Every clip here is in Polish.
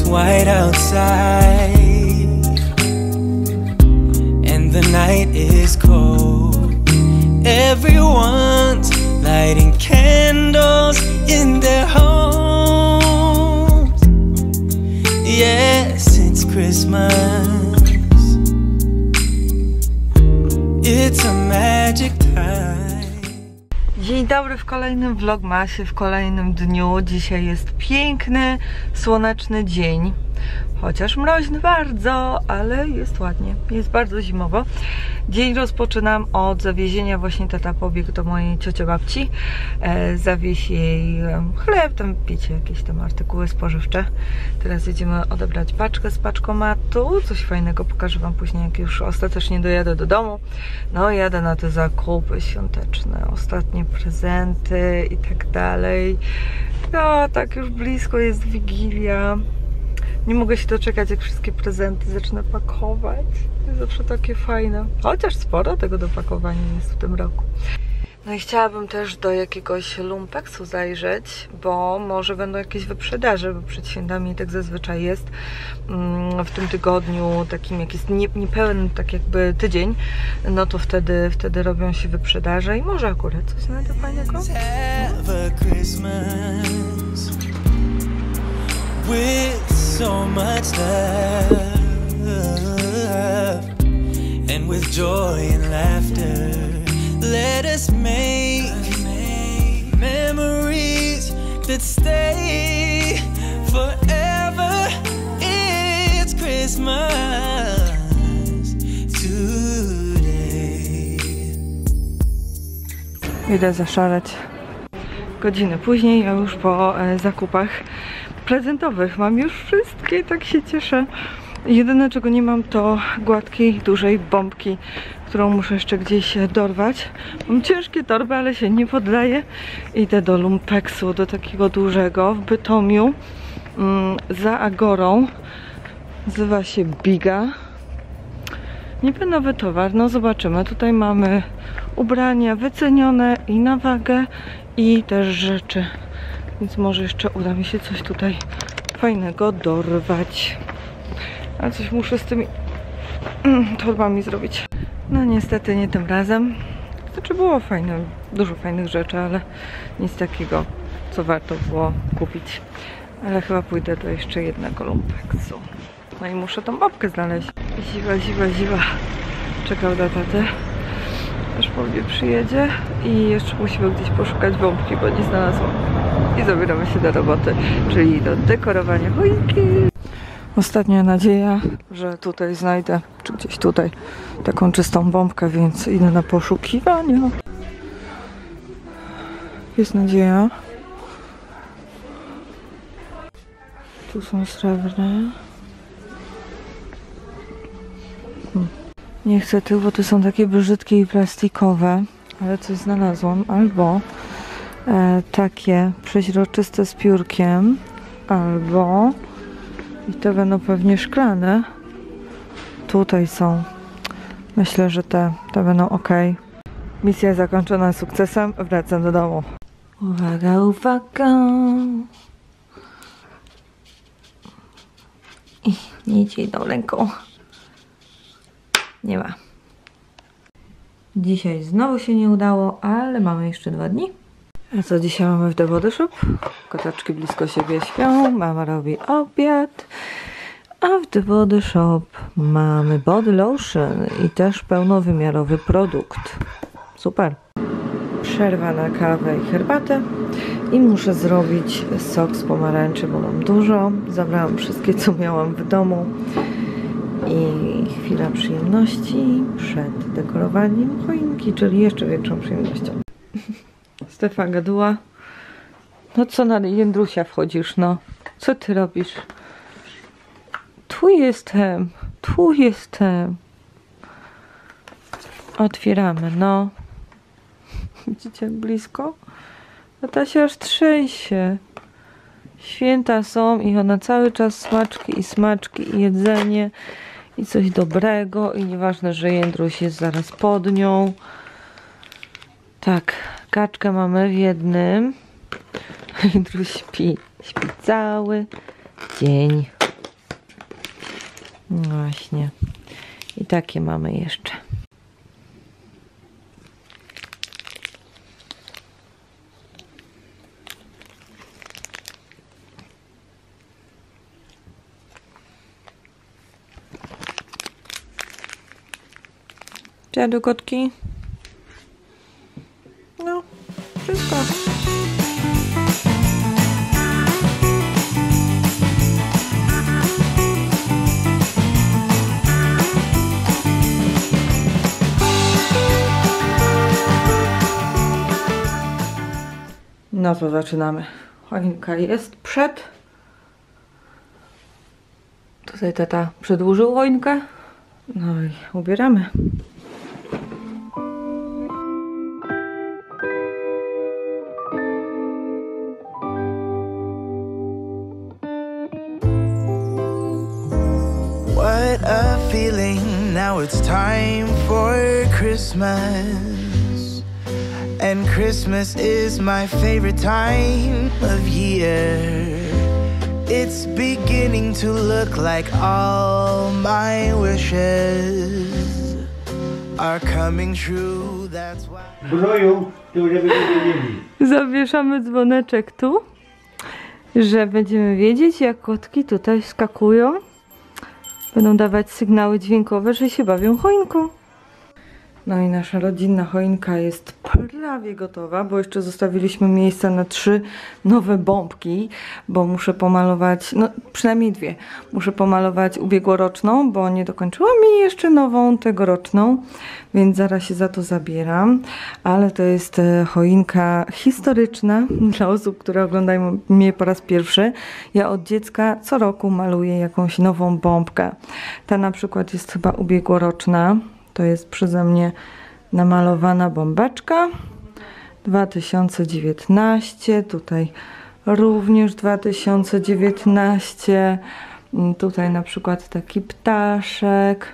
white outside and the night is cold. Everyone's lighting candles in their homes. Yes, it's Christmas. It's a magic time. Dzień dobry w kolejnym vlogmasie, w kolejnym dniu. Dzisiaj jest piękny, słoneczny dzień. Chociaż mroźny bardzo, ale jest ładnie. Jest bardzo zimowo. Dzień rozpoczynam od zawiezienia. Właśnie tata pobiegł do mojej ciociobabci. Zawieź jej chleb, tam wiecie, jakieś tam artykuły spożywcze. Teraz jedziemy odebrać paczkę z paczkomatu. Coś fajnego pokażę wam później, jak już ostatecznie dojadę do domu. No, jadę na te zakupy świąteczne, ostatnie prezenty i tak dalej. No, tak już blisko jest Wigilia. Nie mogę się doczekać, jak wszystkie prezenty zacznę pakować. To jest zawsze takie fajne. Chociaż sporo tego do pakowania jest w tym roku. No i chciałabym też do jakiegoś lumpeksu zajrzeć, bo może będą jakieś wyprzedaże, bo przed świętami tak zazwyczaj jest. W tym tygodniu takim, jak jest niepełen tak jakby tydzień, no to wtedy robią się wyprzedaże i może akurat coś znajdę fajnego. With so much love and with joy and laughter, let us make memories that stay forever. It's Christmas today. Idę zaszaleć. Godzinę później, ja już po zakupach prezentowych. Mam już wszystkie, tak się cieszę. Jedyne, czego nie mam, to gładkiej, dużej bombki, którą muszę jeszcze gdzieś dorwać. Mam ciężkie torby, ale się nie poddaję. Idę do lumpeksu, do takiego dużego w Bytomiu, za Agorą. Nazywa się Biga. Niby nowy towar, no zobaczymy. Tutaj mamy ubrania wycenione i na wagę, i też rzeczy. Więc może jeszcze uda mi się coś tutaj fajnego dorwać. A coś muszę z tymi torbami zrobić. No niestety nie tym razem. Znaczy było fajne, dużo fajnych rzeczy, ale nic takiego, co warto było kupić. Ale chyba pójdę do jeszcze jednego lumpeksu. No i muszę tą babkę znaleźć. Ziwa. Czekał na tatę, aż po mnie przyjedzie. I jeszcze musimy gdzieś poszukać bombki, bo nie znalazłam. I zabieramy się do roboty, czyli do dekorowania choinki. Ostatnia nadzieja, że tutaj znajdę, czy gdzieś tutaj, taką czystą bombkę, więc idę na poszukiwania. Jest nadzieja. Tu są srebrne. Nie chcę tych, bo te są takie brzydkie i plastikowe, ale coś znalazłam. Albo takie przeźroczyste z piórkiem, albo i te będą pewnie szklane. Tutaj są. Myślę, że te będą ok. Misja zakończona sukcesem. Wracam do domu. Uwaga. Nie idzie jedną ręką. Nie ma. Dzisiaj znowu się nie udało, ale mamy jeszcze 2 dni. A co dzisiaj mamy w The Body Shop? Kotaczki blisko siebie śpią, mama robi obiad. A w The Body Shop mamy body lotion i też pełnowymiarowy produkt. Super. Przerwa na kawę i herbatę. I muszę zrobić sok z pomarańczy, bo mam dużo. Zabrałam wszystkie, co miałam w domu. I chwila przyjemności przed dekorowaniem choinki, czyli jeszcze większą przyjemnością. Stefan gaduła. No co na Jędrusia wchodzisz, no? Co ty robisz? Tu jestem. Otwieramy, no. Widzicie jak blisko? A ta się aż trzęsie. Święta są i ona cały czas smaczki i jedzenie i coś dobrego i nieważne, że Jędruś jest zaraz pod nią. Tak, kaczkę mamy w jednym. Jędruś śpi cały dzień. No właśnie. I takie mamy jeszcze. Dziadu kotki? No, wszystko. No to zaczynamy. Choinka jest przed. Tutaj tata przedłużył choinkę. No i ubieramy. What a feeling, now it's time for Christmas. And Christmas is my favorite time of year. It's beginning to look like all my wishes are coming true, that's why... Broją, to żeby wiedzieli. Zawieszamy dzwoneczek tu, że będziemy wiedzieć, jak kotki tutaj skakują. Będą dawać sygnały dźwiękowe, że się bawią choinką. No i nasza rodzinna choinka jest prawie gotowa, bo jeszcze zostawiliśmy miejsca na 3 nowe bombki, bo muszę pomalować, no przynajmniej 2. Muszę pomalować ubiegłoroczną, bo nie dokończyłam, i jeszcze nową, tegoroczną, więc zaraz się za to zabieram. Ale to jest choinka historyczna dla osób, które oglądają mnie po raz pierwszy. Ja od dziecka co roku maluję jakąś nową bombkę. Ta na przykład jest chyba ubiegłoroczna. To jest przeze mnie namalowana bombeczka 2019, tutaj również 2019, tutaj na przykład taki ptaszek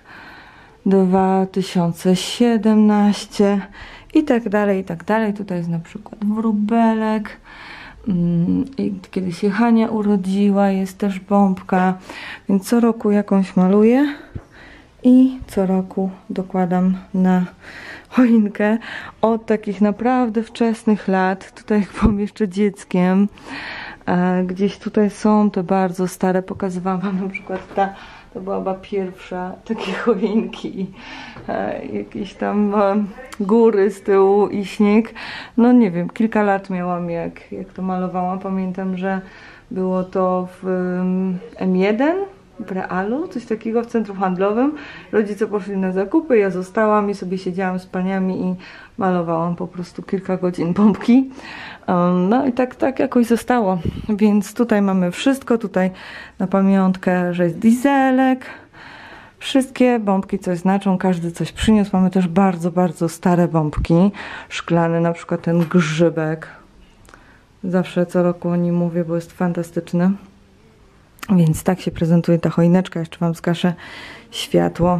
2017 i tak dalej, i tak dalej. Tutaj jest na przykład wróbelek. I kiedy się Hania urodziła, jest też bombka, więc co roku jakąś maluję. I co roku dokładam na choinkę od takich naprawdę wczesnych lat. Tutaj jak byłam jeszcze dzieckiem. Gdzieś tutaj są te bardzo stare. Pokazywałam wam na przykład to była chyba pierwsza takie choinki. Jakieś tam góry z tyłu i śnieg. No nie wiem, kilka lat miałam jak to malowałam. Pamiętam, że było to w M1. W Realu, coś takiego, w centrum handlowym. Rodzice poszli na zakupy, ja zostałam i sobie siedziałam z paniami i malowałam po prostu kilka godzin bombki. No i tak jakoś zostało. Więc tutaj mamy wszystko. Tutaj na pamiątkę, że jest dieselek. Wszystkie bombki coś znaczą, każdy coś przyniósł. Mamy też bardzo, bardzo stare bombki. Szklane, na przykład ten grzybek. Zawsze co roku o nim mówię, bo jest fantastyczny. Więc tak się prezentuje ta choineczka. Jeszcze wam zgaszę światło.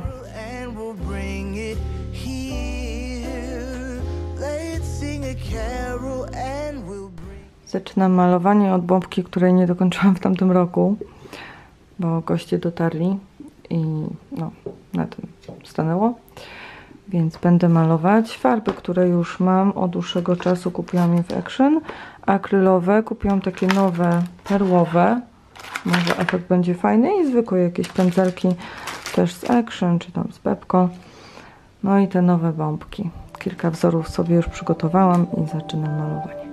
Zaczynam malowanie od bombki, której nie dokończyłam w tamtym roku, bo goście dotarli i no, na tym stanęło. Więc będę malować. Farby, które już mam od dłuższego czasu, kupiłam je w Action. Akrylowe, kupiłam takie nowe, perłowe. Może efekt będzie fajny, i zwykłe jakieś pędzelki też z Action, czy tam z Pepco. No i te nowe bombki. Kilka wzorów sobie już przygotowałam i zaczynam malowanie.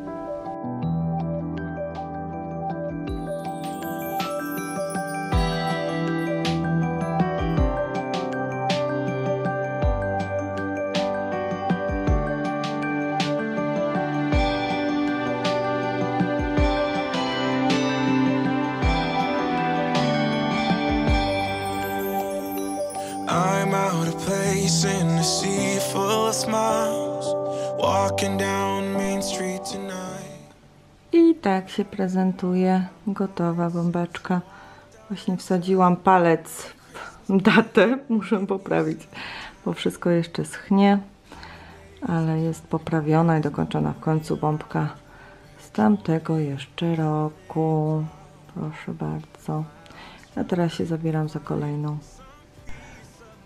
I'm out of place in a sea full of smiles, walking down Main Street tonight. I tak się prezentuje gotowa bombeczka. Właśnie wsadziłam palec w datę, muszę poprawić, bo wszystko jeszcze schnie, ale jest poprawiona i dokończona w końcu bombka z tamtego jeszcze roku. Proszę bardzo. A teraz się zabieram za kolejną.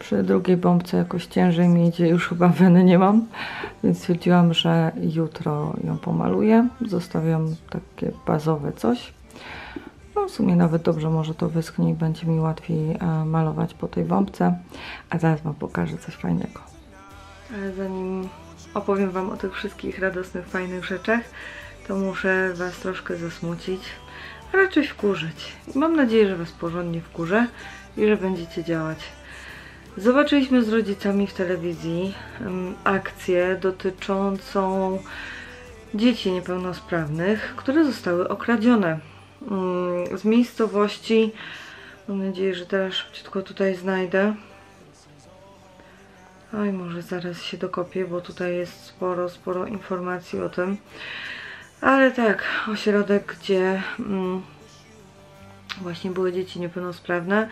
przy drugiej bombce jakoś ciężej mi idzie, już chyba weny nie mam, więc stwierdziłam, że jutro ją pomaluję. Zostawiam takie bazowe coś. No w sumie nawet dobrze, może to wyschnie i będzie mi łatwiej malować po tej bombce. A zaraz wam pokażę coś fajnego. Ale zanim opowiem wam o tych wszystkich radosnych, fajnych rzeczach, to muszę was troszkę zasmucić, a raczej wkurzyć. I mam nadzieję, że was porządnie wkurzę i że będziecie działać. Zobaczyliśmy z rodzicami w telewizji akcję dotyczącą dzieci niepełnosprawnych, które zostały okradzione z miejscowości. Mam nadzieję, że teraz szybciutko tutaj znajdę. Oj, może zaraz się dokopię, bo tutaj jest sporo informacji o tym. Ale tak, ośrodek, gdzie właśnie były dzieci niepełnosprawne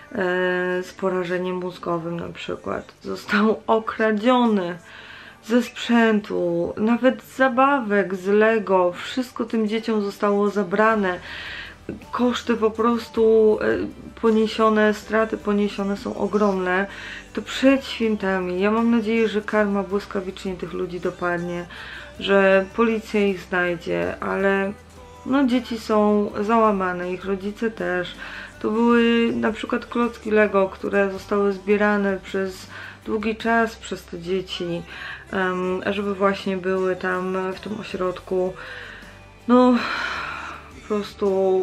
z porażeniem mózgowym na przykład, został okradziony ze sprzętu, nawet z zabawek, z Lego, wszystko tym dzieciom zostało zabrane. Koszty po prostu poniesione, straty poniesione są ogromne. To przed świętami. Ja mam nadzieję, że karma błyskawicznie tych ludzi dopadnie, że policja ich znajdzie, ale no dzieci są załamane, ich rodzice też. To były na przykład klocki Lego, które zostały zbierane przez długi czas przez te dzieci, żeby właśnie były tam w tym ośrodku. No po prostu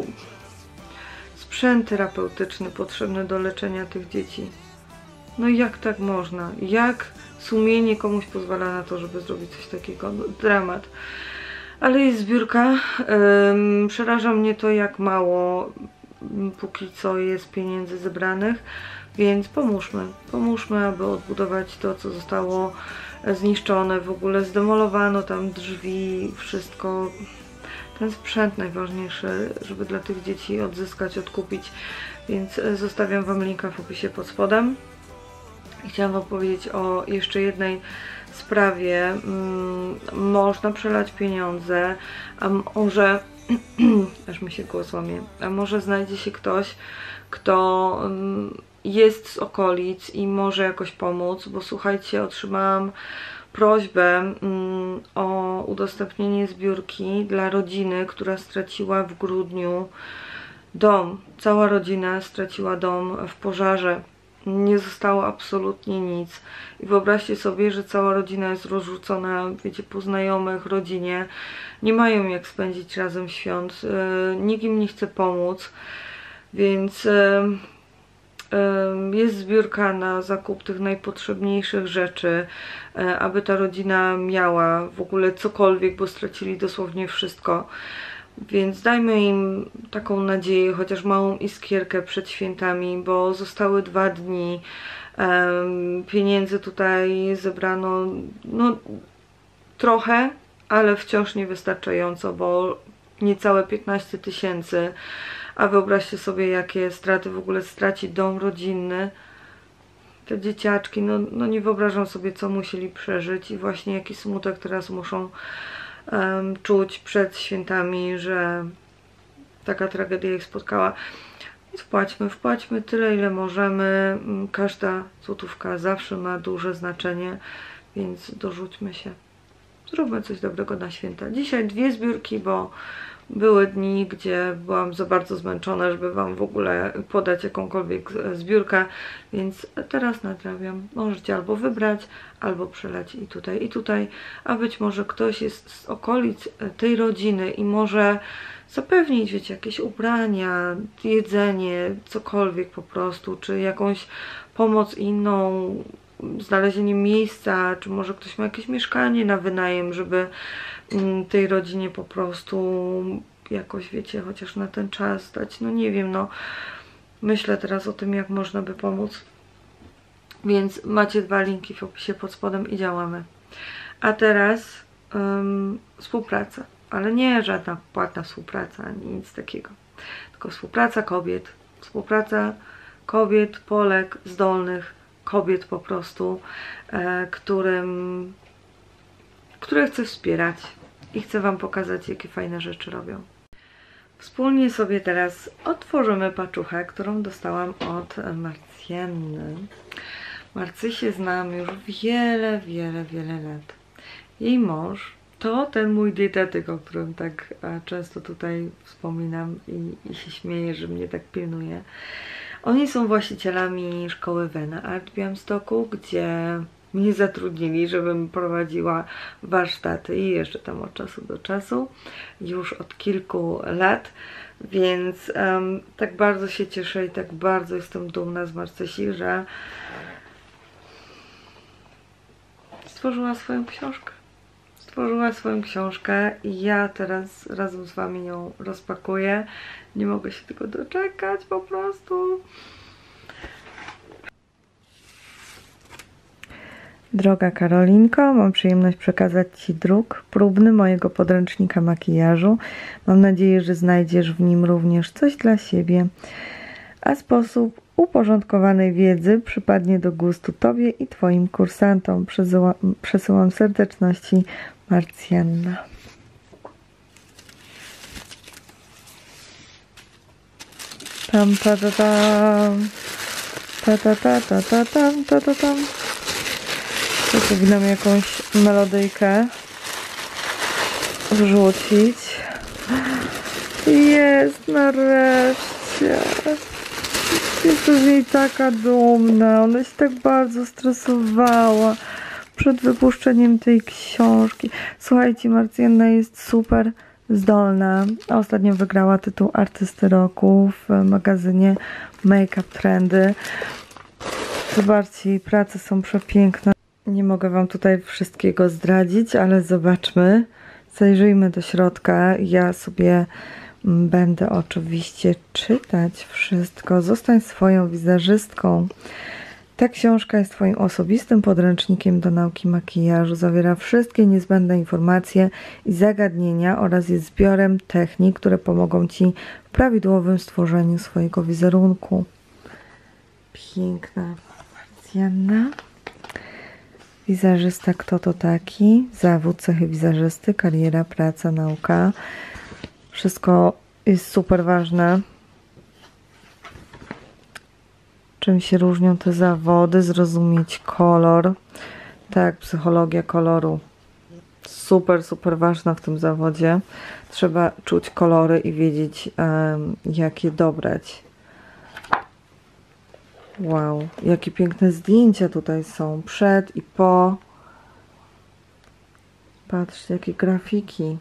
sprzęt terapeutyczny potrzebny do leczenia tych dzieci. No jak tak można? Jak sumienie komuś pozwala na to, żeby zrobić coś takiego? No, dramat. Ale jest zbiórka. Przeraża mnie to, jak mało póki co jest pieniędzy zebranych, więc pomóżmy. Pomóżmy, aby odbudować to, co zostało zniszczone. W ogóle zdemolowano tam drzwi, wszystko. Ten sprzęt najważniejszy, żeby dla tych dzieci odzyskać, odkupić. Więc zostawiam wam linka w opisie pod spodem. I chciałam wam powiedzieć o jeszcze jednej sprawie. Można przelać pieniądze, a może aż mi się głos łamie, a może znajdzie się ktoś, kto jest z okolic i może jakoś pomóc, bo słuchajcie, otrzymałam prośbę o udostępnienie zbiórki dla rodziny, która straciła w grudniu dom. Cała rodzina straciła dom w pożarze. Nie zostało absolutnie nic. I wyobraźcie sobie, że cała rodzina jest rozrzucona, wiecie, po znajomych, rodzinie. Nie mają jak spędzić razem świąt. Nikt im nie chce pomóc. Więc jest zbiórka na zakup tych najpotrzebniejszych rzeczy, aby ta rodzina miała w ogóle cokolwiek, bo stracili dosłownie wszystko. Więc dajmy im taką nadzieję, chociaż małą iskierkę przed świętami, bo zostały 2 dni. Pieniędzy tutaj zebrano no trochę, ale wciąż niewystarczająco, bo niecałe 15 000. A wyobraźcie sobie, jakie straty w ogóle stracić dom rodzinny. Te dzieciaczki, no nie wyobrażam sobie, co musieli przeżyć i właśnie jaki smutek teraz muszą czuć przed świętami, że taka tragedia ich spotkała. Więc wpłaćmy tyle, ile możemy. Każda złotówka zawsze ma duże znaczenie, więc dorzućmy się. Zróbmy coś dobrego na święta. Dzisiaj 2 zbiórki, bo były dni, gdzie byłam za bardzo zmęczona, żeby wam w ogóle podać jakąkolwiek zbiórkę, więc teraz nadrabiam. Możecie albo wybrać, albo przelać i tutaj, a być może ktoś jest z okolic tej rodziny i może zapewnić, wiecie, jakieś ubrania, jedzenie, cokolwiek po prostu, czy jakąś pomoc inną, znalezienie miejsca, czy może ktoś ma jakieś mieszkanie na wynajem, żeby tej rodzinie po prostu jakoś, wiecie, chociaż na ten czas dać, no nie wiem, no myślę teraz o tym, jak można by pomóc, więc macie 2 linki w opisie pod spodem i działamy. A teraz współpraca, ale nie żadna płatna współpraca, ani nic takiego, tylko współpraca kobiet, Polek, zdolnych kobiet po prostu, które chcę wspierać i chcę wam pokazać, jakie fajne rzeczy robią. Wspólnie sobie teraz otworzymy paczuchę, którą dostałam od Marcjanny. Marcysię znam już wiele, wiele, wiele lat. Jej mąż to ten mój dietetyk, o którym tak często tutaj wspominam i się śmieję, że mnie tak pilnuje. Oni są właścicielami szkoły Vena Art w Białymstoku, gdzie mnie zatrudnili, żebym prowadziła warsztaty i jeszcze tam od czasu do czasu, już od kilku lat, więc tak bardzo się cieszę i tak bardzo jestem dumna z Marcysi, że stworzyła swoją książkę. Stworzyła swoją książkę i ja teraz razem z wami ją rozpakuję. Nie mogę się tego doczekać po prostu. Droga Karolinko, mam przyjemność przekazać Ci druk próbny mojego podręcznika makijażu. Mam nadzieję, że znajdziesz w nim również coś dla siebie, a sposób uporządkowanej wiedzy przypadnie do gustu Tobie i Twoim kursantom. Przesyłam serdeczności, Marcjanna. Tam ta ta tam. Ta ta ta ta ta tam ta ta tam. Tu powinnam jakąś melodyjkę wrzucić. Jest, nareszcie. Jestem z niej taka dumna. Ona się tak bardzo stresowała przed wypuszczeniem tej książki. Słuchajcie, Marcjanna jest super zdolna. Ostatnio wygrała tytuł Artysty Roku w magazynie Make Up Trendy. Zobaczcie, jej prace są przepiękne. Nie mogę wam tutaj wszystkiego zdradzić, ale zobaczmy. Zajrzyjmy do środka. Ja sobie będę oczywiście czytać wszystko. Zostań swoją wizerzystką. Ta książka jest twoim osobistym podręcznikiem do nauki makijażu. Zawiera wszystkie niezbędne informacje i zagadnienia oraz jest zbiorem technik, które pomogą ci w prawidłowym stworzeniu swojego wizerunku. Piękna Marcjanna. Wizerzysta, kto to taki? Zawód, cechy wizerzysty, kariera, praca, nauka. Wszystko jest super ważne. Czym się różnią te zawody? Zrozumieć kolor. Tak, psychologia koloru. Super, super ważna w tym zawodzie. Trzeba czuć kolory i wiedzieć, jak je dobrać. Wow, jakie piękne zdjęcia tutaj są. Przed i po. Patrzcie, jakie grafiki.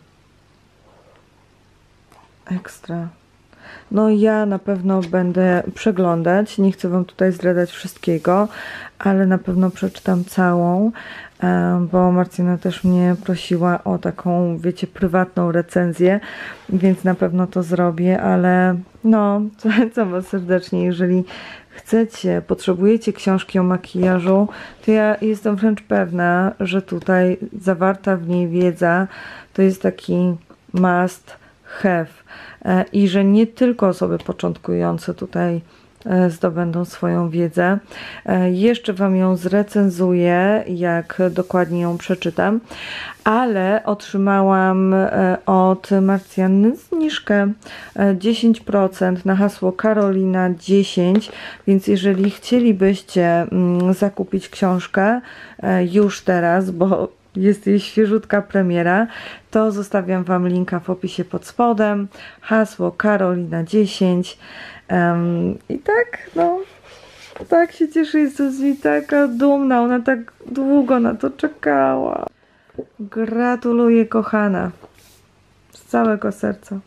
Ekstra. No ja na pewno będę przeglądać. Nie chcę wam tutaj zdradzać wszystkiego, ale na pewno przeczytam całą, bo Marcina też mnie prosiła o taką, wiecie, prywatną recenzję, więc na pewno to zrobię, ale no, zachęcam was serdecznie, jeżeli chcecie, potrzebujecie książki o makijażu, to ja jestem wręcz pewna, że tutaj zawarta w niej wiedza to jest taki must have i że nie tylko osoby początkujące tutaj zdobędą swoją wiedzę. Jeszcze wam ją zrecenzuję, jak dokładnie ją przeczytam, ale otrzymałam od Marcjanny zniżkę 10% na hasło Karolina 10, więc jeżeli chcielibyście zakupić książkę już teraz, bo jest jej świeżutka premiera, to zostawiam wam linka w opisie pod spodem, hasło Karolina 10. I tak, no, tak się cieszę, jestem z niej taka dumna, ona tak długo na to czekała. Gratuluję, kochana, z całego serca.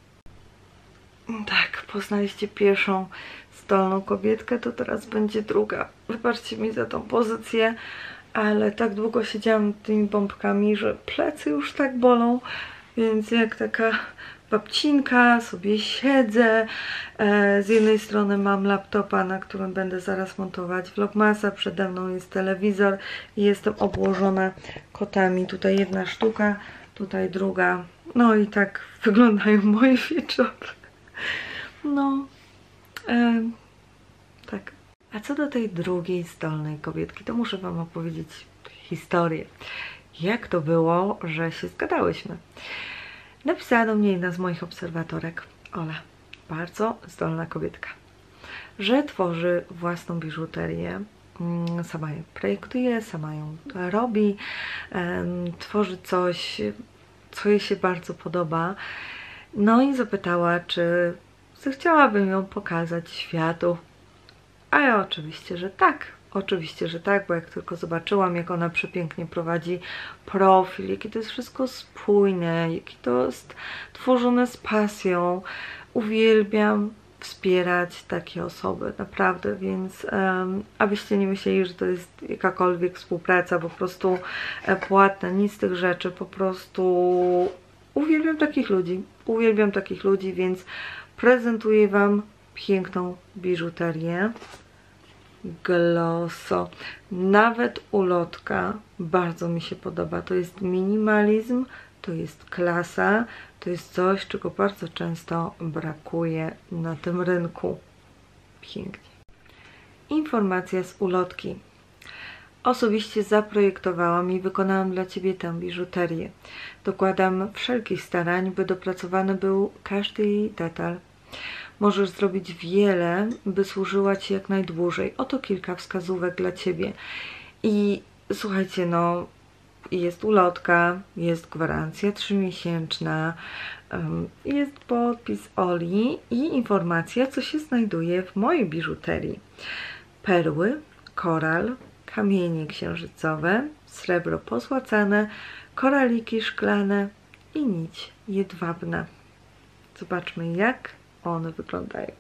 Tak, poznaliście pierwszą zdolną kobietkę, to teraz będzie druga. Wybaczcie mi za tą pozycję, ale tak długo siedziałam tymi bombkami, że plecy już tak bolą, więc jak taka babcinka sobie siedzę. Z jednej strony mam laptopa, na którym będę zaraz montować vlogmasa, przede mną jest telewizor i jestem obłożona kotami. Tutaj jedna sztuka, tutaj druga. No i tak wyglądają moje wieczory. No, tak. A co do tej drugiej zdolnej kobietki, to muszę wam opowiedzieć historię. Jak to było, że się zgadałyśmy. Napisała do mnie jedna z moich obserwatorek, Ola, bardzo zdolna kobietka, że tworzy własną biżuterię, sama je projektuje, sama ją robi, tworzy coś, co jej się bardzo podoba. No i zapytała, czy zechciałabym ją pokazać światu. A ja oczywiście, że tak. Oczywiście, że tak, bo jak tylko zobaczyłam, jak ona przepięknie prowadzi profil, jakie to jest wszystko spójne, jakie to jest tworzone z pasją, uwielbiam wspierać takie osoby, naprawdę, więc abyście nie myśleli, że to jest jakakolwiek współpraca po prostu płatna, nic z tych rzeczy, po prostu uwielbiam takich ludzi, więc prezentuję Wam piękną biżuterię Glosso. Nawet ulotka bardzo mi się podoba. To jest minimalizm, to jest klasa, to jest coś, czego bardzo często brakuje na tym rynku. Pięknie. Informacja z ulotki. Osobiście zaprojektowałam i wykonałam dla Ciebie tę biżuterię. Dokładam wszelkich starań, by dopracowany był każdy jej detal. Możesz zrobić wiele, by służyła Ci jak najdłużej. Oto kilka wskazówek dla Ciebie. I słuchajcie, no, jest ulotka, jest gwarancja 3-miesięczna, jest podpis Oli i informacja, co się znajduje w mojej biżuterii. Perły, koral, kamienie księżycowe, srebro pozłacane, koraliki szklane i nić jedwabna. Zobaczmy, jak one wyglądają.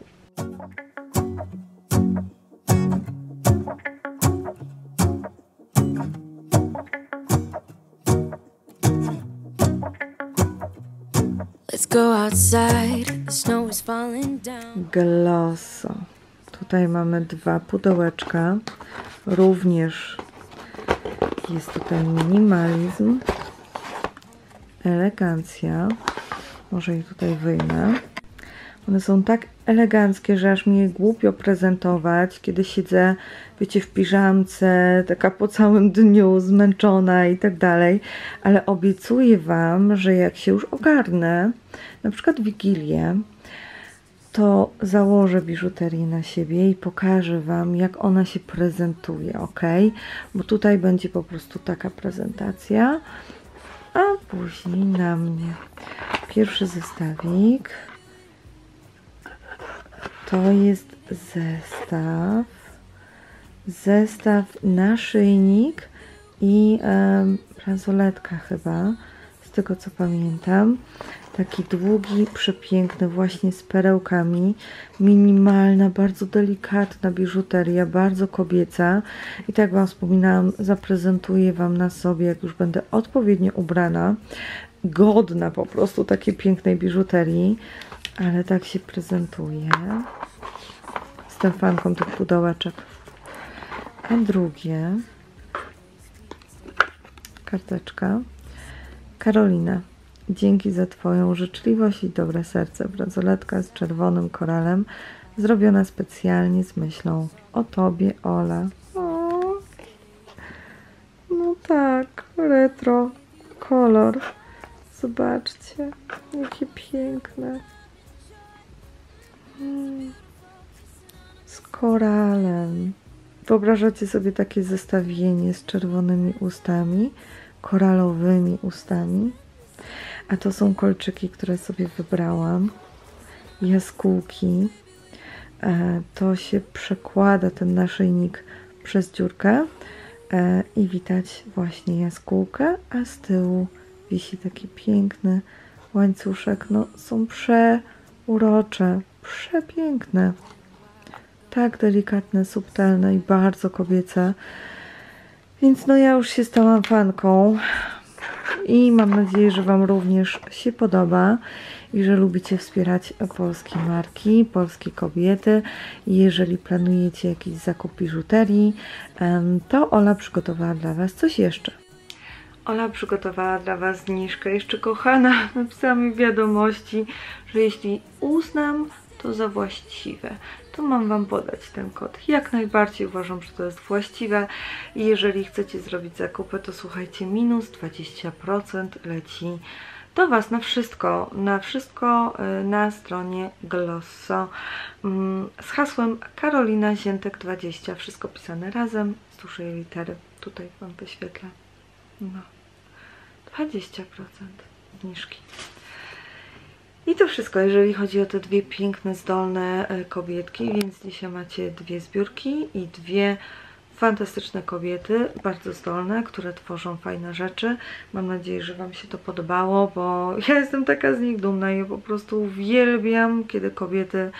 Glosso. Tutaj mamy 2 pudełeczka. Również jest tutaj minimalizm, elegancja. Może je tutaj wyjmę. One są tak eleganckie, że aż mi je głupio prezentować, kiedy siedzę, wiecie, w piżamce, taka po całym dniu, zmęczona i tak dalej. Ale obiecuję Wam, że jak się już ogarnę, na przykład w Wigilię, to założę biżuterię na siebie i pokażę Wam, jak ona się prezentuje, ok? Bo tutaj będzie po prostu taka prezentacja, a później na mnie. Pierwszy zestawik. To jest zestaw naszyjnik i bransoletka chyba, z tego co pamiętam. Taki długi, przepiękny, właśnie z perełkami, minimalna, bardzo delikatna biżuteria, bardzo kobieca. I tak Wam wspominałam, zaprezentuję Wam na sobie, jak już będę odpowiednio ubrana, godna po prostu takiej pięknej biżuterii. Ale tak się prezentuje. Jestem fanką tych pudełeczek. A drugie, karteczka. Karolina, dzięki za Twoją życzliwość i dobre serce. Bransoletka z czerwonym koralem, zrobiona specjalnie z myślą o Tobie, Ola. O, no tak, retro kolor. Zobaczcie, jakie piękne. Z koralem. Wyobrażacie sobie takie zestawienie z czerwonymi ustami, koralowymi ustami? A to są kolczyki, które sobie wybrałam. Jaskółki. To się przekłada, ten naszyjnik, przez dziurkę i widać właśnie jaskółkę, a z tyłu wisi taki piękny łańcuszek. No, są przeurocze, przepiękne. Tak delikatne, subtelne i bardzo kobiece. Więc no ja już się stałam fanką i mam nadzieję, że Wam również się podoba i że lubicie wspierać polskie marki, polskie kobiety. I jeżeli planujecie jakiś zakup biżuterii, to Ola przygotowała dla Was coś jeszcze. Ola przygotowała dla Was zniżkę. Jeszcze kochana, napisała mi wiadomości, że jeśli uznam to za właściwe, to mam Wam podać ten kod. Jak najbardziej uważam, że to jest właściwe. I jeżeli chcecie zrobić zakupy, to słuchajcie, minus 20% leci do Was na wszystko na stronie Glosso z hasłem Karolina Ziętek 20, wszystko pisane razem z dużej litery, tutaj Wam wyświetlę, no 20% zniżki. I to wszystko, jeżeli chodzi o te dwie piękne, zdolne kobietki, więc dzisiaj macie dwie zbiórki i dwie fantastyczne kobiety, bardzo zdolne, które tworzą fajne rzeczy. Mam nadzieję, że Wam się to podobało, bo ja jestem taka z nich dumna i ja po prostu uwielbiam, kiedy kobiety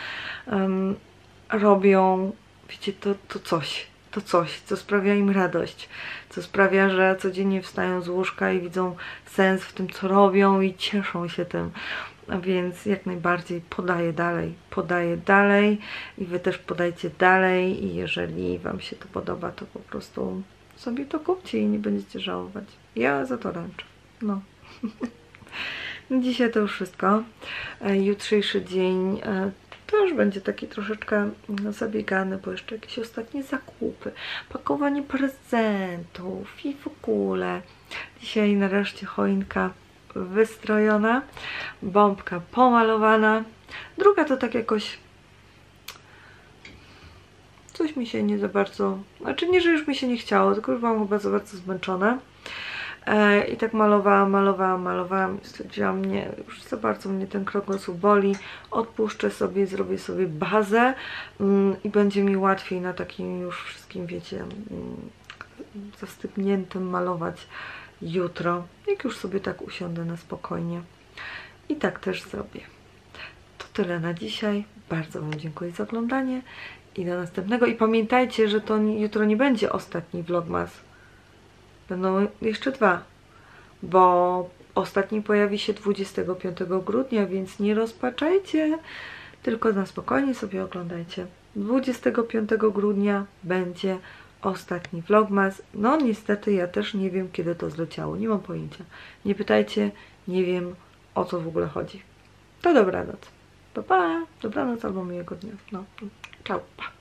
robią, wiecie, to coś, co sprawia im radość, co sprawia, że codziennie wstają z łóżka i widzą sens w tym, co robią i cieszą się tym. A więc jak najbardziej podaję dalej i Wy też podajcie dalej i jeżeli Wam się to podoba, to po prostu sobie to kupcie i nie będziecie żałować. Ja za to ręczę. No. Dzisiaj to już wszystko. Jutrzejszy dzień to już będzie taki troszeczkę zabiegany, bo jeszcze jakieś ostatnie zakupy, pakowanie prezentów i w ogóle. Dzisiaj nareszcie choinka wystrojona, bombka pomalowana, druga to tak jakoś coś mi się nie za bardzo, znaczy nie, że już mi się nie chciało, tylko już byłam chyba za bardzo zmęczona i tak malowałam i stwierdziłam, nie, już za bardzo mnie ten kręgosłup boli, odpuszczę sobie, zrobię sobie bazę i będzie mi łatwiej na takim już wszystkim, wiecie, zastygniętym malować jutro, jak już sobie tak usiądę na spokojnie. I tak też zrobię. To tyle na dzisiaj. Bardzo Wam dziękuję za oglądanie i do następnego. I pamiętajcie, że to jutro nie będzie ostatni vlogmas. Będą jeszcze dwa, bo ostatni pojawi się 25 grudnia, więc nie rozpaczajcie, tylko na spokojnie sobie oglądajcie. 25 grudnia będzie ostatni vlogmas. No niestety ja też nie wiem, kiedy to zleciało. Nie mam pojęcia. Nie pytajcie, nie wiem, o co w ogóle chodzi. To dobranoc. Pa, pa. Dobranoc albo miłego dnia. No, ciao, pa.